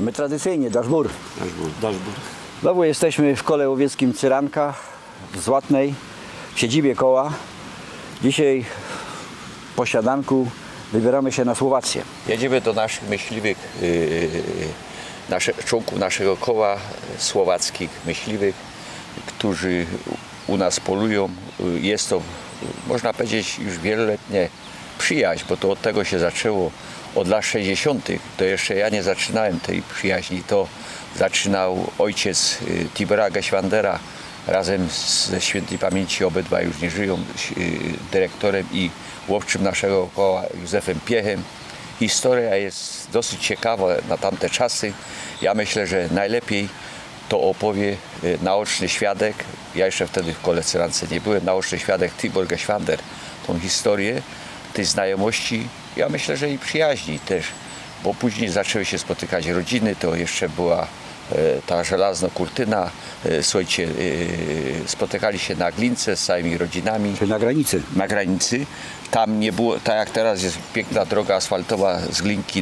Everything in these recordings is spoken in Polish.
My tradycyjnie daszbur. Daszbur. Znowu jesteśmy w kole łowieckim Cyranka w Złatnej, w siedzibie koła. Dzisiaj po śniadanku wybieramy się na Słowację. Jedziemy do naszych myśliwych, członków naszego koła słowackich myśliwych, którzy u nas polują. Jest to, można powiedzieć, już wieloletnia przyjaźń, bo to od tego się zaczęło, od lat 60. To jeszcze ja nie zaczynałem tej przyjaźni. To zaczynał ojciec Tibora Geszwandera razem ze świętej pamięci, obydwa już nie żyją, dyrektorem i łowczym naszego koła Józefem Piechem. Historia jest dosyć ciekawa na tamte czasy. Ja myślę, że najlepiej to opowie naoczny świadek. Ja jeszcze wtedy w kole Cyrance nie byłem. Naoczny świadek Tibor Geszwander tą historię tej znajomości, ja myślę, że i przyjaźni też, bo później zaczęły się spotykać rodziny, to jeszcze była ta żelazna kurtyna, słuchajcie, spotykali się na Glince z całymi rodzinami. Czy na granicy? Na granicy. Tam nie było, tak jak teraz jest piękna droga asfaltowa z Glinki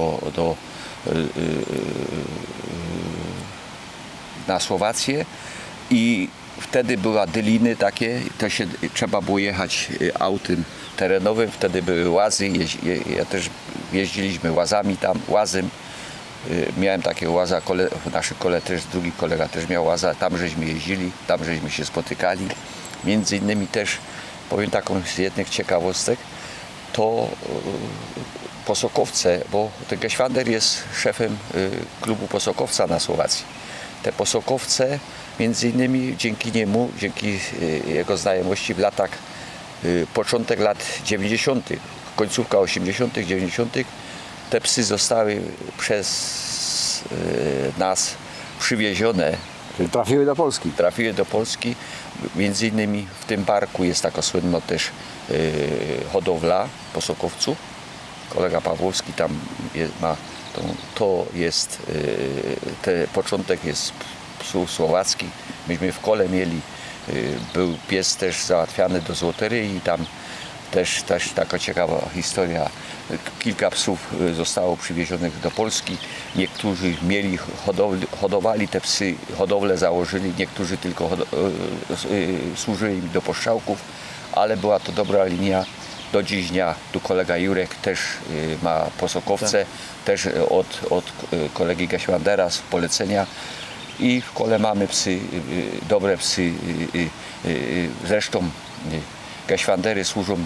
na Słowację i wtedy były dyliny takie, to się trzeba było jechać autem terenowym, wtedy były łazy, ja też jeździliśmy łazami tam, łazem. Miałem takiego łaza, w naszym kole też, drugi kolega też miał łaza, tam żeśmy jeździli, tam żeśmy się spotykali. Między innymi też, powiem taką z jednych ciekawostek, to Posokowce, bo ten Geszwander jest szefem klubu Posokowca na Słowacji. Te Posokowce, między innymi dzięki niemu, dzięki jego znajomości w latach, początek lat 90., końcówka 80., 90., te psy zostały przez nas przywiezione. Czyli trafiły do Polski. Trafiły do Polski. Między innymi w tym parku jest taka słynna też hodowla posokowców. Kolega Pawłowski tam ma, to jest, początek jest psów słowackich. Myśmy w kole mieli, był pies też załatwiany do złoteryi i tam też taka ciekawa historia. Kilka psów zostało przywiezionych do Polski. Niektórzy mieli hodowali te psy, hodowlę założyli, niektórzy tylko służyli im do postrzałków, ale była to dobra linia. Do dziś dnia tu kolega Jurek też ma posokowce, też od kolegi Geszwandera z polecenia. I w kole mamy psy, dobre psy. Zresztą Geszwandery służą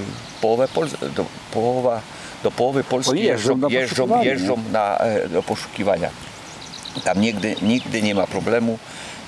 do połowy Polski jeżdżą do poszukiwania. Tam nigdy nie ma problemu.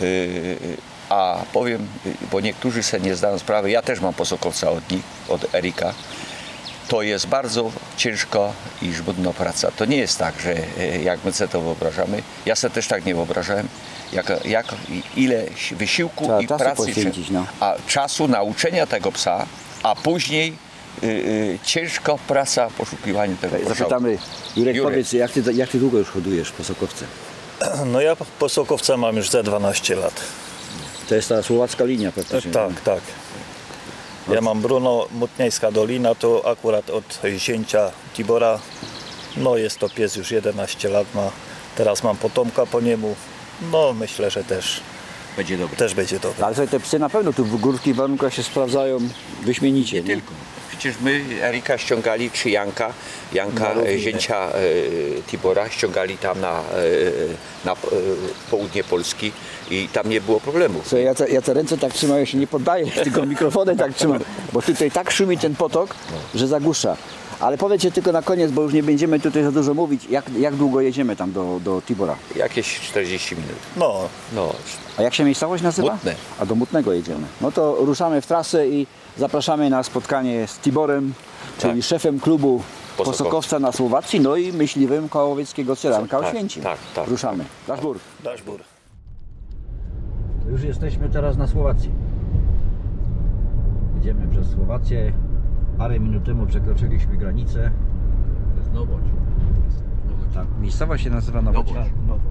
A powiem, bo niektórzy sobie nie zdają sprawy, ja też mam posokowca od Erika. To jest bardzo ciężka i żmudna praca. To nie jest tak, że jak my sobie to wyobrażamy. Ja sobie też tak nie wyobrażałem, ile wysiłku trzeba i pracy, a czasu nauczenia tego psa, a później ciężka praca poszukiwania tego psa. Zapytamy, Jurek, powiedz, jak ty długo już hodujesz posokowce? No ja posokowca mam już za 12 lat. To jest ta słowacka linia praktycznie. Tak, tak. Ja mam Bruno, Mutniejska Dolina, to akurat od zięcia Tibora. No jest to pies już 11 lat ma. Teraz mam potomka po niemu. No myślę, że też będzie dobry. Ale sobie te psy na pewno tu w górskich warunkach się sprawdzają wyśmienicie. Nie tylko. Przecież my Erika ściągali, czy Janka zięcia Tibora, ściągali tam na południe Polski i tam nie było problemu. Co, ja te ręce tak trzymam, ja się nie poddaję, tylko mikrofonem tak trzymam, bo tutaj tak szumi ten potok, że zagłusza. Ale powiedzcie tylko na koniec, bo już nie będziemy tutaj za dużo mówić, jak długo jedziemy tam do Tibora? Jakieś 40 minut. No. A jak się miejscowość nazywa? Mutne. A do Mutnego jedziemy. No to ruszamy w trasę i zapraszamy na spotkanie z Tiborem, czyli szefem klubu Posokowca na Słowacji, no i myśliwym koła łowieckiego Cyranka Oświęcim. Tak. Ruszamy. Daszbur. Daszbur. Już jesteśmy teraz na Słowacji. Idziemy przez Słowację. Parę minut temu przekroczyliśmy granicę. To jest Nowoć. Ta miejscowość się nazywa Nowoć. Nowoć.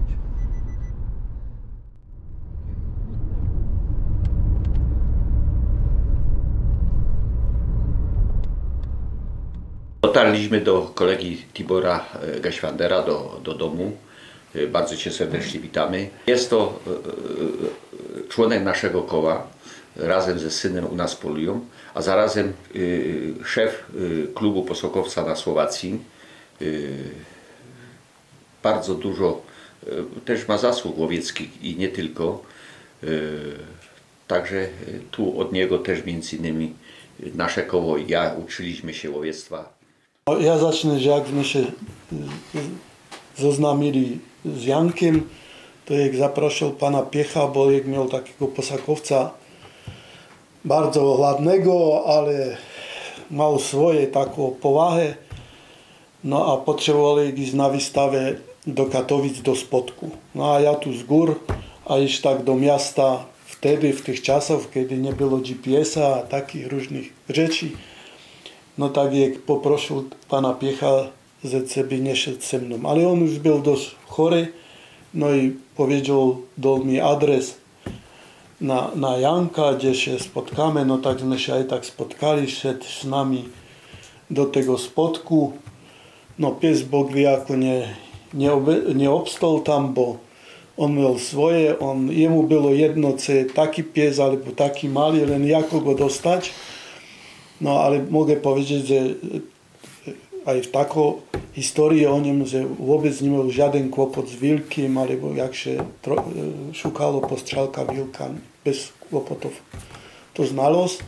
Dotarliśmy do kolegi Tibora Geszwandera do domu. Bardzo Cię serdecznie witamy. Jest to członek naszego koła, razem ze synem u nas polują, a zarazem szef klubu Posokowca na Słowacji. Bardzo dużo też ma zasług łowieckich i nie tylko. Także tu od niego też między innymi nasze koło i ja uczyliśmy się łowiectwa. Ja zacznę, że jak my się zaznamili z Jankiem, to jak zaprosił pana Piecha, bo jak miał takiego posakowca bardzo ładnego, ale miał swoje taką powagę, no a potrzebowali iść na wystawę do Katowic, do Spodku. No a ja tu z gór, a iść tak do miasta wtedy, w tych czasach, kiedy nie było GPS-a, a takich różnych rzeczy. No tak jak poprosił pana Piecha, że sobie nie szedł ze mną. Ale on już był dość chory, no i powiedział, dał mi adres na Janka, gdzie się spotkamy. No tak my się tak spotkali, szedł z nami do tego Spodku. No pies Bóg wie, jako nie obstał tam, bo on miał swoje, jemu było jedno, co taki pies, albo taki mały, len jako go dostać. No ale mogę powiedzieć, że aj w taką historię o nim, że wobec nie miał żaden kłopot z wilkiem, albo jak się szukało postrzałka wilka, bez kłopotów to znalazł.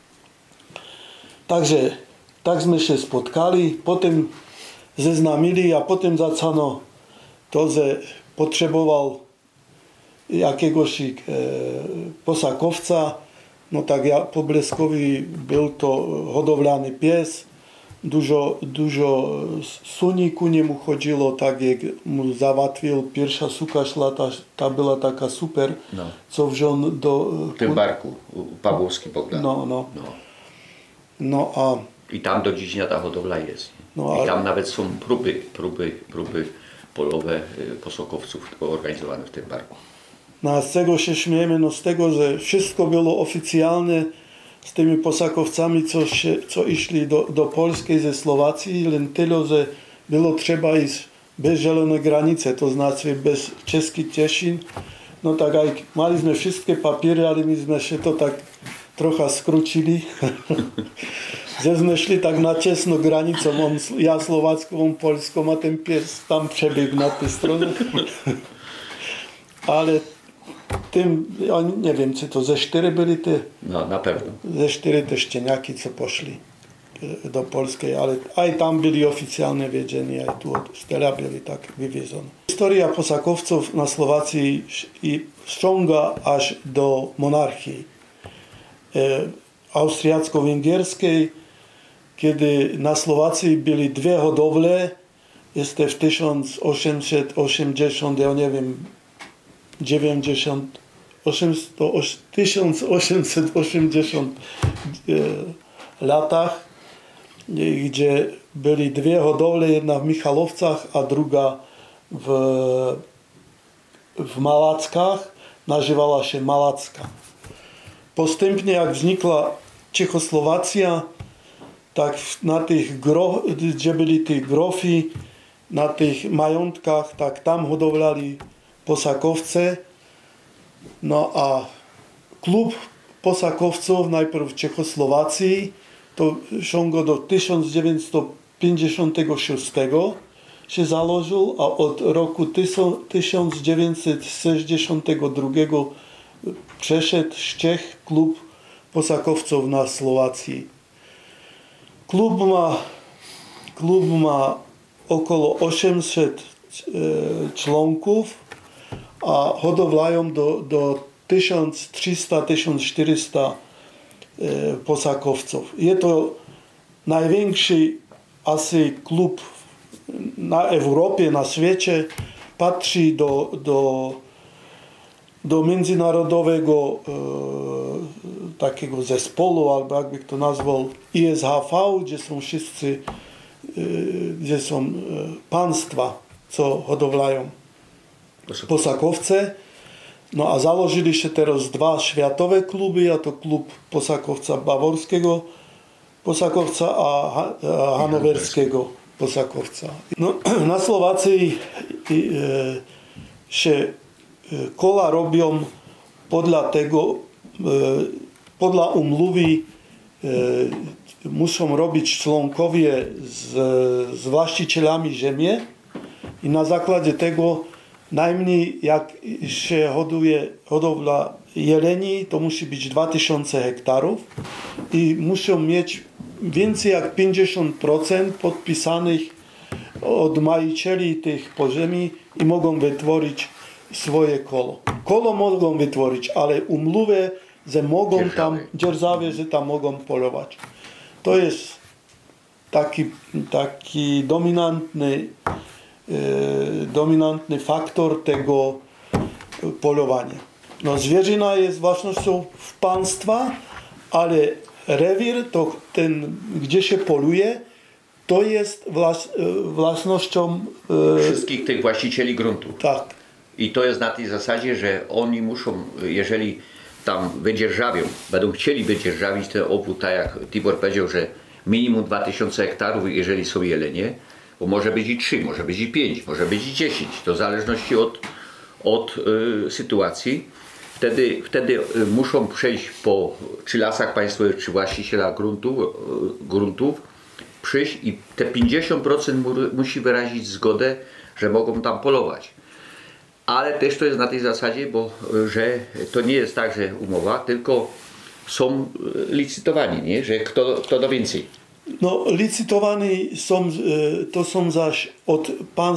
Także takśmy się spotkali, potem zeznamili, a potem zaczęto to, że potrzebował jakiegoś posakowca. No tak ja po Bleskowi był to hodowlany pies, dużo suni ku niemu chodziło, tak jak mu załatwił pierwsza suka szła, ta była taka super, No. co wziął do... W tym barku, Pawłowski Bogdan. No a... I tam do dziś ta hodowla jest. No, I tam nawet są próby polowe posokowców organizowane w tym barku. No a z czego się śmiejemy? No z tego, że wszystko było oficjalne z tymi posakowcami, co išli do Polski ze Słowacji, len tyle, że było trzeba iść bez zielonej granicy, to znaczy bez czeskich Cieszin. No tak jak maliśmy wszystkie papiery, ale myśmy się to tak trochę skrócili. Żeśmy szli tak na ciasno granicą, ja słowacką, on polską, a ten pies tam przebiegł na tę stronę. Ale tym, ja nie wiem, czy to ze 4 byli te... No, na pewno. Ze 4 te szczeniaki, co poszli do Polski, ale aj tam byli oficjalnie wiedzieni, aj tu od Stela byli tak wywiezione. Historia posakowców na Słowacji ściąga aż do monarchii austriacko-węgierskiej, kiedy na Słowacji byli 2 hodowle, jest to w 1880, ja nie wiem, 1880 latach, gdzie byli 2 hodowle, jedna w Michalowcach, a druga w Malackach, nazywała się Malacka. Postępnie jak wznikła Czechosłowacja, tak na tych, gdzie byli te grofi, na tych majątkach, tak tam hodowlali posakowce. No a klub posakowców najpierw w Czechosłowacji, to sięga do 1956 się założył, a od roku 1962 przeszedł z Czech klub posakowców na Słowacji. Klub ma około 800 członków, a hodowlają do 1300-1400 posakowców. Jest to największy asi klub na Europie, na świecie. Patrzy do międzynarodowego takiego zespołu, albo jakby to nazwał, ISHV, gdzie są wszyscy, gdzie są państwa, co hodowlają posakowce. No a założyli się teraz 2 światowe kluby, a to klub posakowca baworskiego posakowca, a hanowerskiego posakowca. No, na Słowacji że kola robią podľa umluvy muszą robić członkowie z właścicielami ziemi i na zakładzie tego najmniej jak się hodowla jeleni, to musi być 2000 hektarów i muszą mieć więcej jak 50% podpisanych od majicieli tych poziemi i mogą wytworzyć swoje kolo. Kolo mogą wytworzyć, ale umluvę, że mogą tam dzierżawie, że tam mogą polować. To jest taki dominantny faktor tego polowania. No, zwierzyna jest własnością państwa, ale rewir, to ten, gdzie się poluje, to jest własnością Wszystkich tych właścicieli gruntu. tak. I to jest na tej zasadzie, że oni muszą, jeżeli tam wydzierżawią, będą chcieli wydzierżawić ten obwód, tak jak Tibor powiedział, że minimum 2000 hektarów, jeżeli są jelenie, bo może być i 3, może być i 5, może być i 10, to w zależności od sytuacji. Wtedy muszą przejść czy lasach państwowych, czy właściciela gruntów, przyjść i te 50% musi wyrazić zgodę, że mogą tam polować. Ale też to jest na tej zasadzie, że to nie jest tak, że umowa, tylko są licytowani, nie? Że kto da więcej. No, licytowani to są zaś od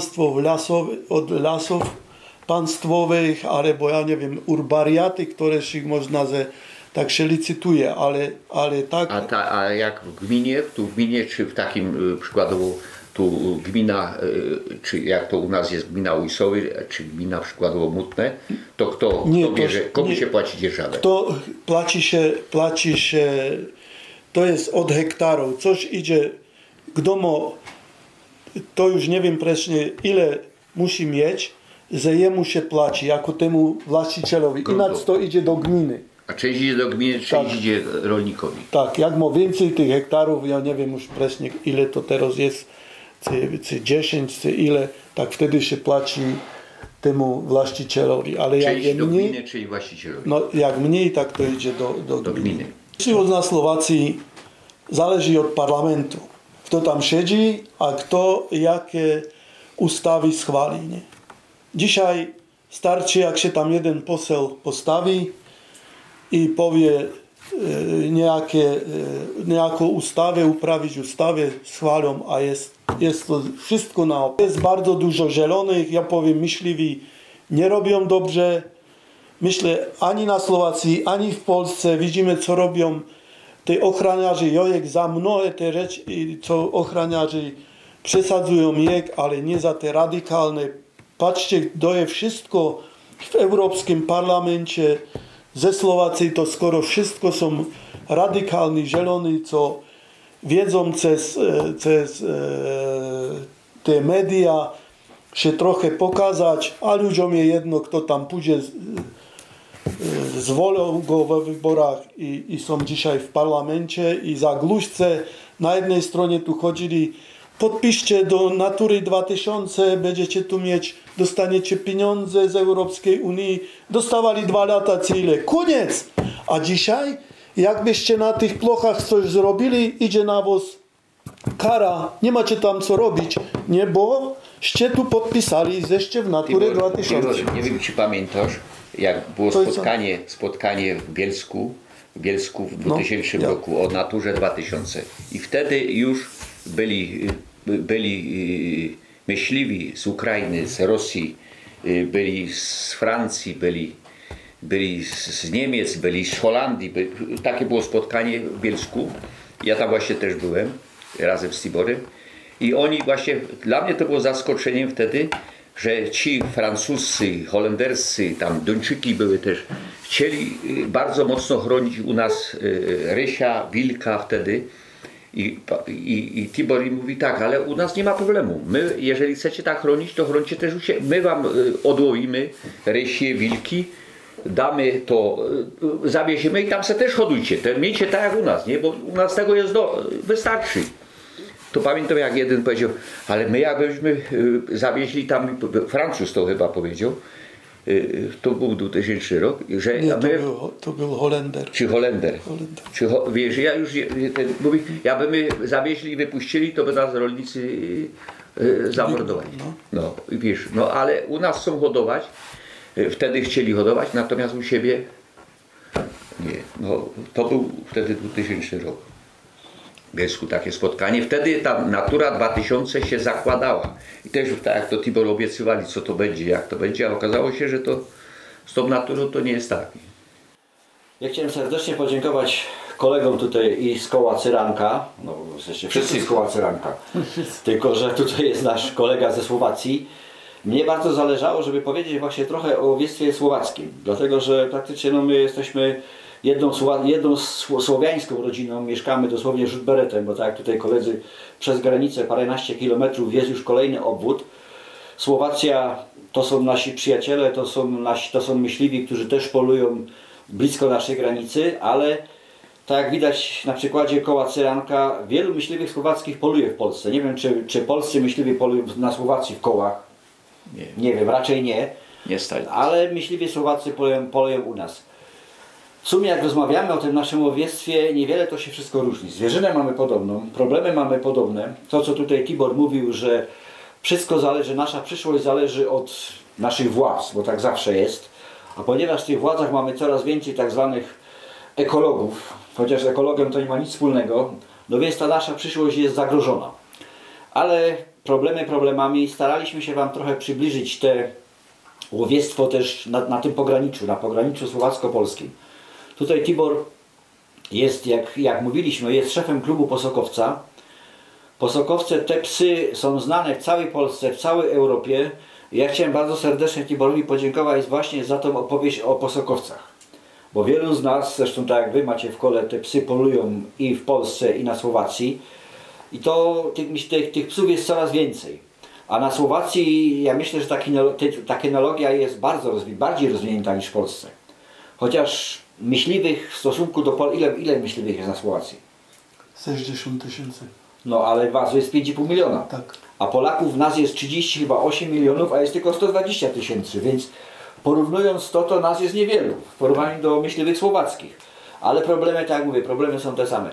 lasów państwowych, albo ja nie wiem, urbariaty, które się można, tak się licytuje, ale tak. A jak w gminie, czy w takim przykładowo tu gmina, czy jak to u nas jest gmina Ujsowy, czy gmina przykładowo Mutne, to kto bierze, komu się płaci dzierżawę? To płaci się, to jest od hektarów. Coś idzie, kto to już nie wiem precznie ile musi mieć, że jemu się płaci, jako temu właścicielowi. Inaczej to idzie do gminy. A część idzie do gminy, część idzie rolnikowi. Tak, jak ma więcej tych hektarów, ja nie wiem już precznie ile to teraz jest, czy 10, czy ile, tak wtedy się płaci temu właścicielowi. Ale Część jak do mniej, gminy, czyli właścicielowi. no jak mniej, tak to idzie do gminy. Żywot na Słowacji zależy od parlamentu. Kto tam siedzi, a kto jakie ustawy schwali. Nie? Dzisiaj starczy, jak się tam jeden poseł postawi i powie niejaką ustawę, uprawić ustawę, schwalą, a jest to wszystko na. Jest bardzo dużo zielonych, ja powiem, myśliwi nie robią dobrze. Myślę, ani na Słowacji, ani w Polsce widzimy, co robią te ochraniarze jojek za mnogie te rzeczy, co ochraniarze przesadzują jek, ale nie za te radykalne. Patrzcie, to jest wszystko w Europejskim Parlamencie ze Słowacji, to skoro wszystko są radykalni, zieloni, co wiedzą przez te media się trochę pokazać, a ludziom jest jedno, kto tam pójdzie, zwolą go we wyborach i są dzisiaj w parlamencie i za gluszce na jednej stronie tu chodzili, podpiszcie do Natury 2000, będziecie tu mieć, dostaniecie pieniądze z Europejskiej Unii, dostawali 2 lata, ile, koniec! A dzisiaj, jakbyście na tych plochach coś zrobili, idzie na was kara, nie macie tam co robić, nie, bo ście tu podpisali, zeście w Naturę 2000. Nie wiem, czy pamiętasz, jak było spotkanie w Bielsku w 2000 roku o Naturze 2000 i wtedy już byli myśliwi z Ukrainy, z Rosji, byli z Francji, byli z Niemiec, byli z Holandii. Takie było spotkanie w Bielsku. Ja tam właśnie też byłem razem z Tiborem i oni właśnie, dla mnie to było zaskoczeniem wtedy, że ci francuscy, holenderscy, tam Duńczyki były też, chcieli bardzo mocno chronić u nas rysia, wilka wtedy. I Tibor im mówi tak, ale u nas nie ma problemu. My, jeżeli chcecie tak chronić, to chroncie też u siebie. My wam odłowimy rysie, wilki, damy to, zawieziemy i tam se też hodujcie. Miejcie tak jak u nas, nie? Bo u nas tego jest wystarczy. to pamiętam jak jeden powiedział, ale my jakbyśmy zawieźli tam, Francuz to chyba powiedział, to był 2000 rok, że Nie, my, to był Holender. czy Holender, Holender. wiesz, ja już mówię, jakby my zawieźli i wypuścili, to by nas rolnicy zamordowali. No, wiesz, no ale u nas chcą hodować, wtedy chcieli hodować, natomiast u siebie nie. No, to był wtedy 2000 rok. W Bielsku takie spotkanie. Wtedy ta Natura 2000 się zakładała. I też tak jak to Tibor obiecywali, co to będzie, jak to będzie, a okazało się, że to z tą naturą to nie jest tak. Ja chciałem serdecznie podziękować kolegom tutaj i z koła Cyranka, no w sensie wszyscy z koła Cyranka, tylko że tutaj jest nasz kolega ze Słowacji. Mnie bardzo zależało, żeby powiedzieć właśnie trochę o łowiectwie słowackim, dlatego że praktycznie no, my jesteśmy jedną słowiańską rodziną, mieszkamy dosłownie rzut beretem, bo tak jak tutaj koledzy przez granicę paręnaście kilometrów jest już kolejny obwód. Słowacja to są nasi przyjaciele, to są myśliwi, którzy też polują blisko naszej granicy, ale tak jak widać na przykładzie koła Cyranka, wielu myśliwych słowackich poluje w Polsce. Nie wiem, czy polscy myśliwi polują na Słowacji w kołach. Nie wiem, raczej nie. Nie stać. Ale myśliwi Słowacy polują u nas. W sumie jak rozmawiamy o tym naszym łowiectwie, niewiele to się wszystko różni. Zwierzynę mamy podobną, problemy mamy podobne. To co tutaj Tibor mówił, że wszystko zależy, nasza przyszłość zależy od naszych władz, bo tak zawsze jest. A ponieważ w tych władzach mamy coraz więcej tak zwanych ekologów, chociaż z ekologiem to nie ma nic wspólnego, no więc ta nasza przyszłość jest zagrożona. Ale problemy problemami, staraliśmy się Wam trochę przybliżyć te łowiectwo też na tym pograniczu, na pograniczu słowacko-polskim. Tutaj Tibor jest, jak mówiliśmy, jest szefem klubu Posokowca. Posokowce, te psy są znane w całej Polsce, w całej Europie. Ja chciałem bardzo serdecznie Tiborowi podziękować właśnie za tą opowieść o Posokowcach. Bo wielu z nas, zresztą tak jak Wy macie w kole, te psy polują i w Polsce, i na Słowacji. I to tych psów jest coraz więcej. A na Słowacji ja myślę, że ta kinologia jest bardziej rozwinięta niż w Polsce. Chociaż myśliwych w stosunku do ile myśliwych jest na Słowacji? 60 000. No ale was jest 5,5 miliona. Tak. A Polaków nas jest 38 milionów, a jest tylko 120 000, więc porównując to nas jest niewielu w porównaniu do myśliwych słowackich. Ale problemy, tak jak mówię, problemy są te same.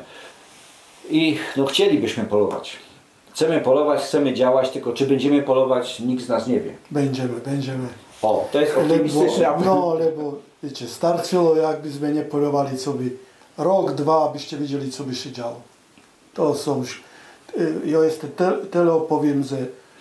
I no chcielibyśmy polować. Chcemy polować, chcemy działać, tylko czy będziemy polować, nikt z nas nie wie. Będziemy. O, to jest optymistyczne. No, lebo wiecie, starczyło, jakbyśmy nie polowali, co by rok, dwa, abyście wiedzieli, co by się działo. To są już, ja jeszcze tyle opowiem, że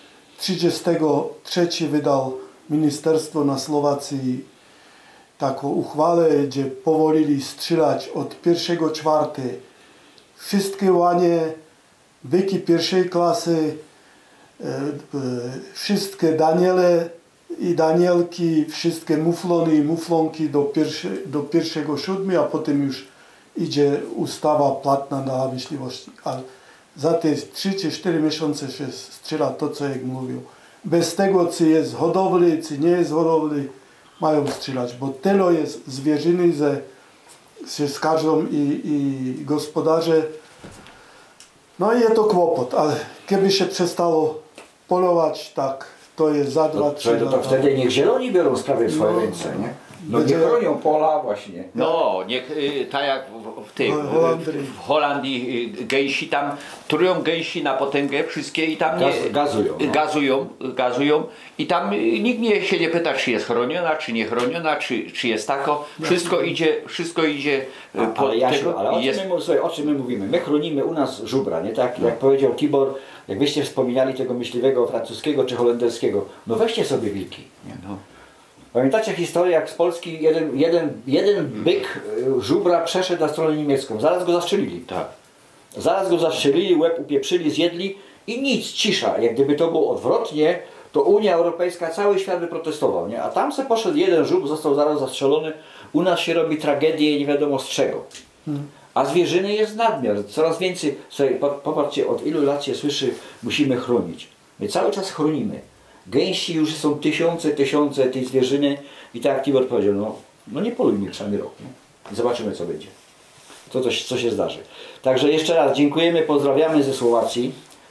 33 wydał ministerstwo na Słowacji taką uchwałę, gdzie powolili strzelać od 1.4. wszystkie łanie, byki pierwszej klasy, wszystkie daniele i danielki, wszystkie muflony i muflonki do 1.7, a potem już idzie ustawa płatna dla myśliwości. A za te 3 czy 4 miesiące się strzela to, co jak mówił. Bez tego, czy jest hodowli, czy nie jest hodowli, mają strzelać, bo tyle jest zwierzyny, że się skarżą i gospodarze. No i jest to kłopot, ale kiedy się przestało polować, tak, to jest za 2-3 lata. To wtedy niech zieloni biorą sprawę w swoje ręce, nie? No nie chronią pola właśnie. No, niech tak jak w Holandii gejsi tam trują gejsi na potęgę wszystkie i tam gazują i tam nikt się nie pyta, czy jest chroniona, czy nie chroniona, czy jest tako. Wszystko idzie Ale Jasiu, ale o czym my mówimy? My chronimy u nas żubra, nie tak? Jak powiedział Tibor, jak wyście wspominali tego myśliwego francuskiego czy holenderskiego, no weźcie sobie wilki. Nie? No. Pamiętacie historię, jak z Polski jeden byk żubra przeszedł na stronę niemiecką. Zaraz go zastrzelili. Tak. Zaraz go zastrzelili, łeb upieprzyli, zjedli i nic, cisza. Jak gdyby to było odwrotnie, to Unia Europejska, cały świat by protestował. Nie? A tam se poszedł jeden żubr, został zaraz zastrzelony. U nas się robi tragedię nie wiadomo z czego. A zwierzyny jest nadmiar. Coraz więcej. Słuchaj, popatrzcie, od ilu lat się słyszy, musimy chronić. My cały czas chronimy. Gęsi już są tysiące tej zwierzyny i tak jak Tibor powiedział, no nie polujmy przynajmniej rok. Nie? Zobaczymy co będzie. Co się zdarzy. Także jeszcze raz dziękujemy, pozdrawiamy ze Słowacji.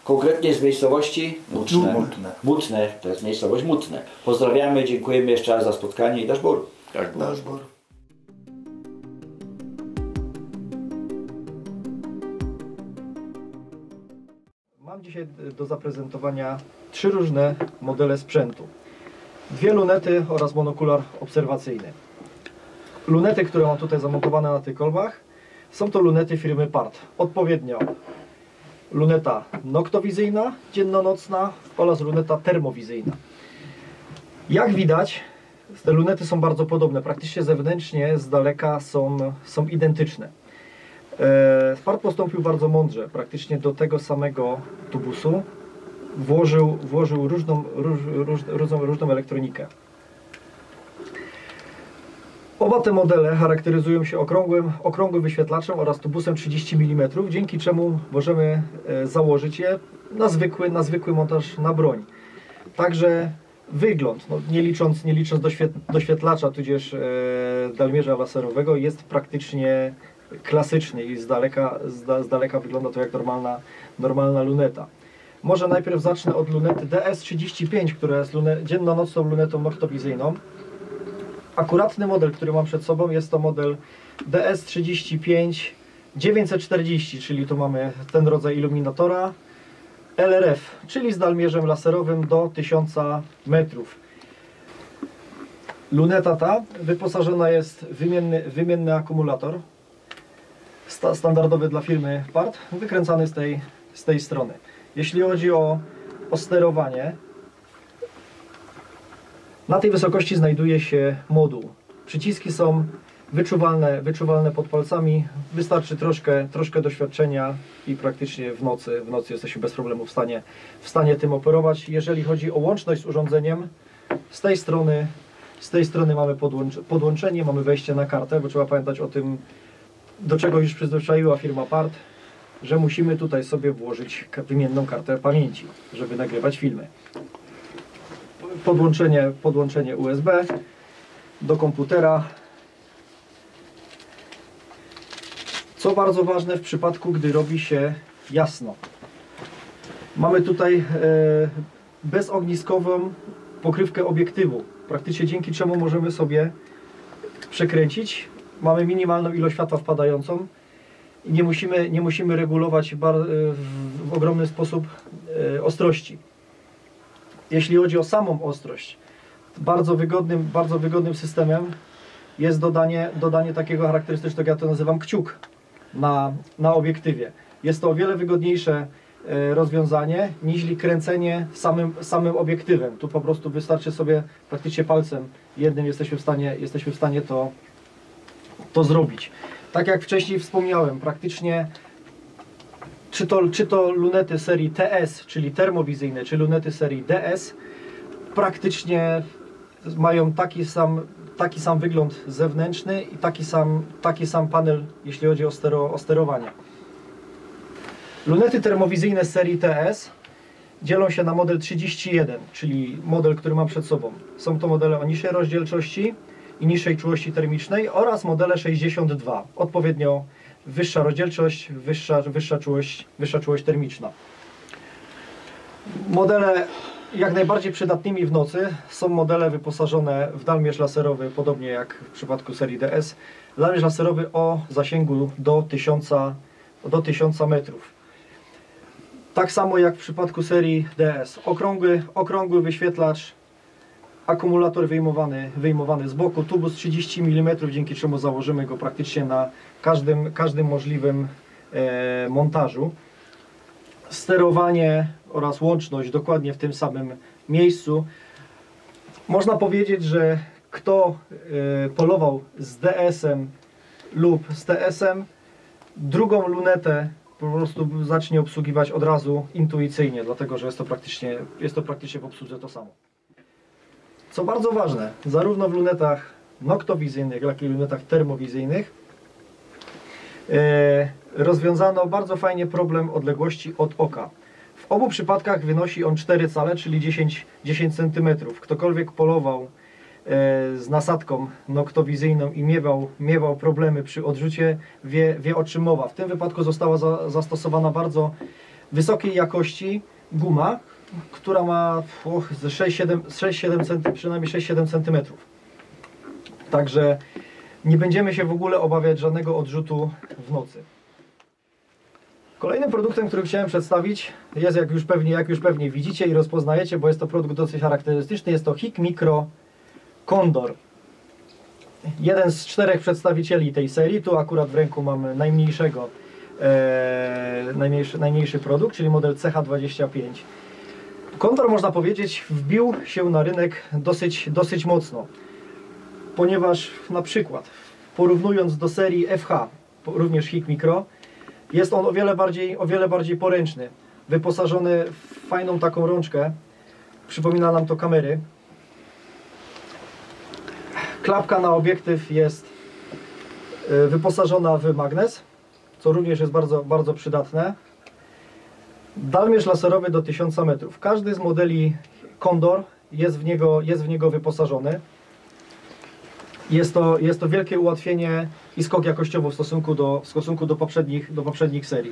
konkretnie z miejscowości Mutne. Mutne, to jest miejscowość Mutne. Pozdrawiamy, dziękujemy jeszcze raz za spotkanie i daszbór. Daszbor. Mam dzisiaj do zaprezentowania 3 różne modele sprzętu. 2 lunety oraz monokular obserwacyjny. Lunety, które mam tutaj zamontowane na tych kolbach, są to lunety firmy PART. Odpowiednio luneta noktowizyjna, dzienno-nocna oraz luneta termowizyjna. Jak widać, te lunety są bardzo podobne. Praktycznie zewnętrznie z daleka są identyczne. PART postąpił bardzo mądrze. Praktycznie do tego samego tubusu włożył różną elektronikę. Oba te modele charakteryzują się okrągłym wyświetlaczem oraz tubusem 30 mm, dzięki czemu możemy założyć je na zwykły montaż na broń. Także wygląd, no nie licząc doświetlacza tudzież dalmierza laserowego, jest praktycznie klasyczny i z daleka wygląda to jak normalna luneta. Może najpierw zacznę od lunety DS35, która jest dzienno-nocną lunetą noktowizyjną. Akuratny model, który mam przed sobą, jest to model DS35 940, czyli tu mamy ten rodzaj iluminatora, LRF, czyli z dalmierzem laserowym do 1000 metrów. Luneta ta wyposażona jest w wymienny akumulator, standardowy dla firmy PART, wykręcany z tej strony. Jeśli chodzi o sterowanie, na tej wysokości znajduje się moduł. Przyciski są wyczuwalne pod palcami. Wystarczy troszkę doświadczenia i praktycznie w nocy jesteśmy bez problemu w stanie tym operować. Jeżeli chodzi o łączność z urządzeniem, z tej strony mamy podłączenie, mamy wejście na kartę, bo trzeba pamiętać o tym, do czego już przyzwyczaiła firma PART, że musimy tutaj sobie włożyć wymienną kartę pamięci, żeby nagrywać filmy. Podłączenie USB do komputera. Co bardzo ważne w przypadku, gdy robi się jasno. Mamy tutaj bezogniskową pokrywkę obiektywu, praktycznie dzięki czemu możemy sobie przekręcić. Mamy minimalną ilość światła wpadającą i nie musimy regulować w ogromny sposób ostrości. Jeśli chodzi o samą ostrość, bardzo wygodnym systemem jest dodanie takiego charakterystycznego, ja to nazywam kciuk, na obiektywie. Jest to o wiele wygodniejsze rozwiązanie niż kręcenie samym obiektywem. Tu po prostu wystarczy sobie praktycznie palcem jednym jesteśmy w stanie to zrobić. Tak jak wcześniej wspomniałem, praktycznie czy to lunety serii TS, czyli termowizyjne, czy lunety serii DS, praktycznie mają taki sam wygląd zewnętrzny i taki sam panel, jeśli chodzi o sterowanie. Lunety termowizyjne serii TS dzielą się na model 31, czyli model, który mam przed sobą. Są to modele o niższej rozdzielczości i niższej czułości termicznej oraz modele 62, odpowiednio wyższa rozdzielczość, wyższa czułość termiczna. Modele jak najbardziej przydatnymi w nocy są modele wyposażone w dalmierz laserowy, podobnie jak w przypadku serii DS. Dalmierz laserowy o zasięgu do 1000 metrów. Tak samo jak w przypadku serii DS. Okrągły wyświetlacz, akumulator wyjmowany z boku, tubus 30 mm, dzięki czemu założymy go praktycznie na każdym możliwym montażu. Sterowanie oraz łączność dokładnie w tym samym miejscu. Można powiedzieć, że kto polował z DS-em lub z TS-em, drugą lunetę po prostu zacznie obsługiwać od razu intuicyjnie, dlatego że jest to praktycznie w obsłudze to samo. Co bardzo ważne, zarówno w lunetach noktowizyjnych, jak i w lunetach termowizyjnych rozwiązano bardzo fajnie problem odległości od oka. W obu przypadkach wynosi on 4 cale, czyli 10 cm. Ktokolwiek polował z nasadką noktowizyjną i miewał problemy przy odrzucie, wie o czym mowa. W tym wypadku została zastosowana wysokiej jakości guma, która ma ze 6-7 cm, przynajmniej 6-7 cm. Także nie będziemy się w ogóle obawiać żadnego odrzutu w nocy. Kolejnym produktem, który chciałem przedstawić, jest jak już pewnie widzicie i rozpoznajecie, bo jest to produkt dosyć charakterystyczny, jest to HIK Micro Condor. Jeden z 4 przedstawicieli tej serii, tu akurat w ręku mam najmniejszy produkt, czyli model CH25. Condor, można powiedzieć, wbił się na rynek dosyć mocno, ponieważ na przykład porównując do serii FH, również HIK Micro, jest on o wiele bardziej poręczny, wyposażony w fajną taką rączkę, przypomina nam to kamery. Klapka na obiektyw jest wyposażona w magnes, co również jest bardzo przydatne. Dalmierz laserowy do 1000 metrów. Każdy z modeli Condor jest w niego wyposażony. Jest to wielkie ułatwienie i skok jakościowo w stosunku do poprzednich serii.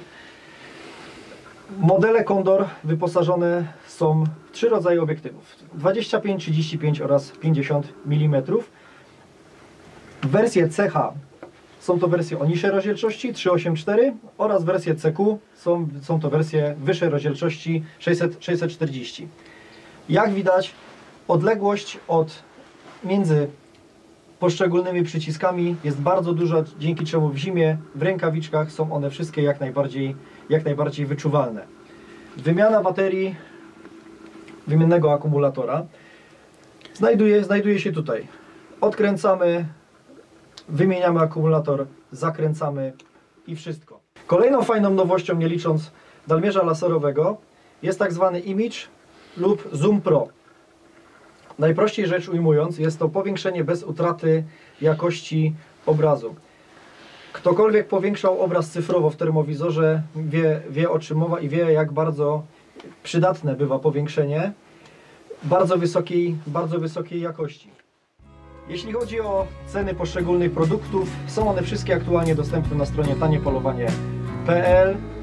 Modele Condor wyposażone są w 3 rodzaje obiektywów: 25, 35 oraz 50 mm. Wersje CH są to wersje o niższej rozdzielczości 384 oraz wersje CQ są to wersje wyższej rozdzielczości 640. Jak widać, odległość między poszczególnymi przyciskami jest bardzo duża, dzięki czemu w zimie w rękawiczkach są one wszystkie jak najbardziej wyczuwalne. Wymiana baterii wymiennego akumulatora znajduje się tutaj. Odkręcamy, wymieniamy akumulator, zakręcamy i wszystko. Kolejną fajną nowością, nie licząc dalmierza laserowego, jest tak zwany Image lub Zoom Pro. Najprościej rzecz ujmując, jest to powiększenie bez utraty jakości obrazu. Ktokolwiek powiększał obraz cyfrowo w termowizorze wie o czym mowa i wie, jak bardzo przydatne bywa powiększenie bardzo wysokiej jakości. Jeśli chodzi o ceny poszczególnych produktów, są one wszystkie aktualnie dostępne na stronie taniepolowanie.pl.